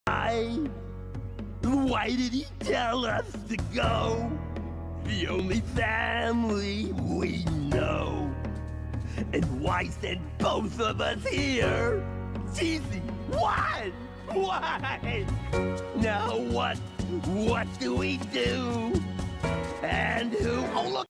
Why did he tell us to go? The only family we know. And why send both of us here? Cheesy, what? Why? Now what do we do? And who? Oh, look!